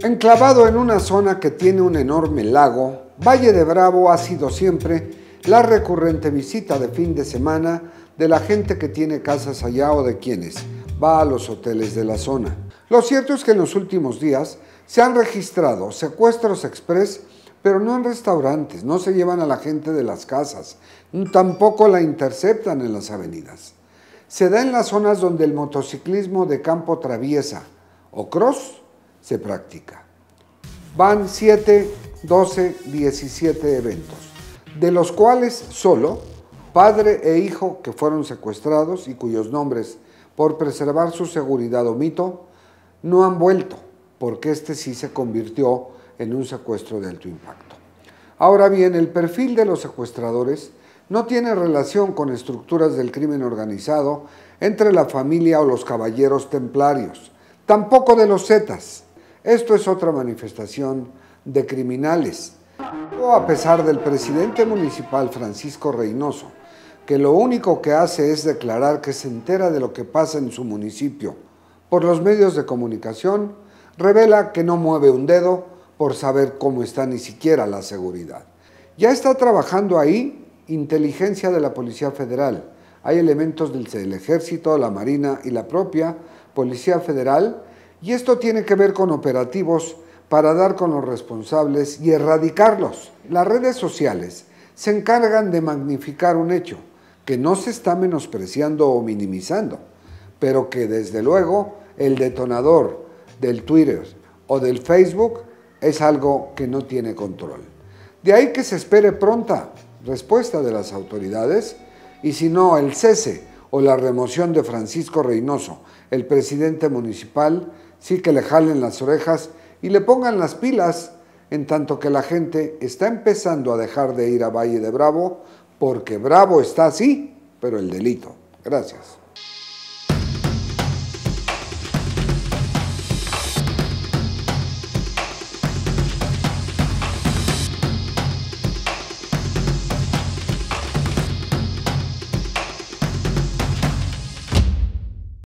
Enclavado en una zona que tiene un enorme lago, Valle de Bravo ha sido siempre la recurrente visita de fin de semana de la gente que tiene casas allá o de quienes va a los hoteles de la zona. Lo cierto es que en los últimos días se han registrado secuestros express, pero no en restaurantes, no se llevan a la gente de las casas, tampoco la interceptan en las avenidas. Se da en las zonas donde el motociclismo de campo traviesa o cross se practica. Van 7, 12, 17 eventos, de los cuales solo padre e hijo que fueron secuestrados y cuyos nombres, por preservar su seguridad omito, no han vuelto, porque este sí se convirtió en un secuestro de alto impacto. Ahora bien, el perfil de los secuestradores no tiene relación con estructuras del crimen organizado entre la familia o los caballeros templarios, tampoco de los zetas. Esto es otra manifestación de criminales. A pesar del presidente municipal Francisco Reynoso, que lo único que hace es declarar que se entera de lo que pasa en su municipio por los medios de comunicación, revela que no mueve un dedo por saber cómo está ni siquiera la seguridad. Ya está trabajando ahí inteligencia de la Policía Federal. Hay elementos del Ejército, la Marina y la propia Policía Federal, y esto tiene que ver con operativos para dar con los responsables y erradicarlos. Las redes sociales se encargan de magnificar un hecho que no se está menospreciando o minimizando, pero que desde luego el detonador del Twitter o del Facebook es algo que no tiene control. De ahí que se espere pronta respuesta de las autoridades y si no el cese o la remoción de Francisco Reynoso, el presidente municipal, sí que le jalen las orejas y le pongan las pilas, en tanto que la gente está empezando a dejar de ir a Valle de Bravo, porque Bravo está así, pero el delito. Gracias.